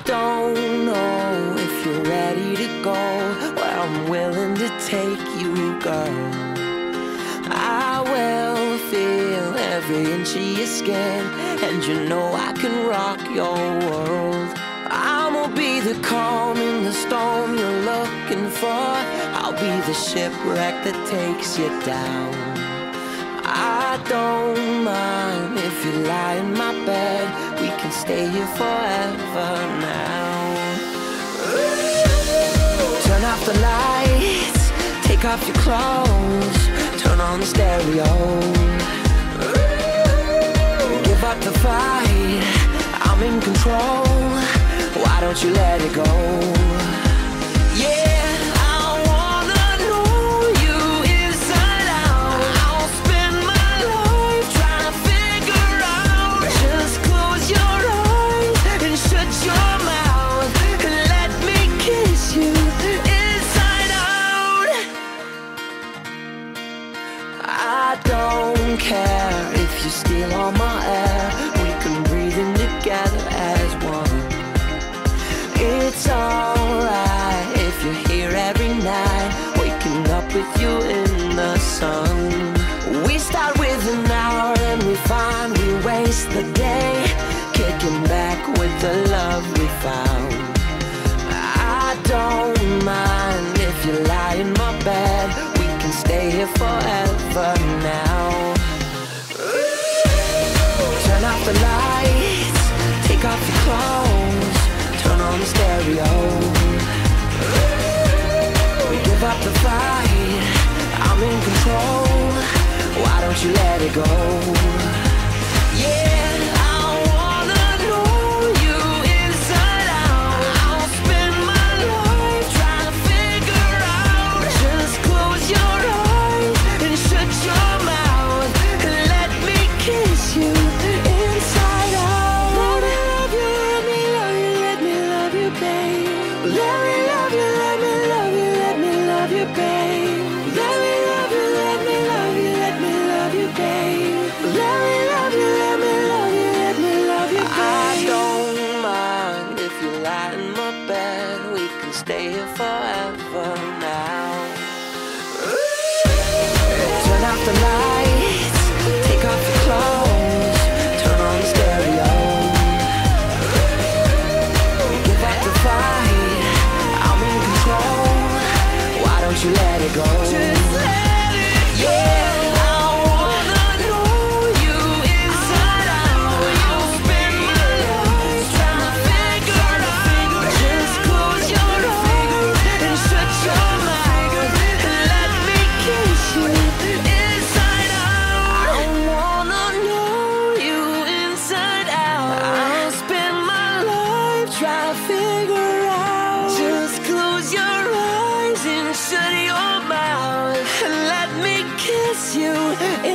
don't know if you're ready to go where I'm willing to take you, girl. I will feel every inch of your skin, and you know I can rock your world. I'ma be the calm in the storm you're looking for. I'll be the shipwreck that takes you down. I don't mind if you lie in my bed. We can stay here forever now. Turn off the lights, take off your clothes, turn on the stereo. Give up the fight, I'm in control. Why don't you let it go? Yeah, I wanna know you inside out. I'll spend my life trying to figure out. Just close your eyes and shut your mouth and let me kiss you inside out. I don't care if you steal all my air. We can breathe in together as one. It's alright if you're here every night, waking up with you in the sun. We start with an hour and we find we waste the day, kicking back with the love we found. I don't mind if you lie in my bed. We can stay here forever now. Turn off the lights, take off your clothes, turn on the stereo. Give up the fight, I'm in control. Why don't you let it go? Yeah, I wanna know you inside out. I'll spend my life trying to figure out. Just close your eyes and shut your mouth and let me kiss you inside out. Let me love you, let me love you, let me love you, babe. Let me love you, let me love you, let me love you, babe. Let me love you, let me love you, let me love you, babe. Let me love you, let me love you, let me love you, babe. I don't mind if you lie in my bed. We can stay here forever now. Turn off the lights, take off your clothes, turn on the stereo. Give up the fight, I'm in control. Why don't you let it go? Just let it go. Yeah, I wanna know you inside out. I'll spend my life trying to figure out. Just close your eyes and shut your mouth and let me kiss you inside out. I wanna know you inside out. I'll spend my life trying to figure out. Just close your eyes and shut your mouth and let me kiss you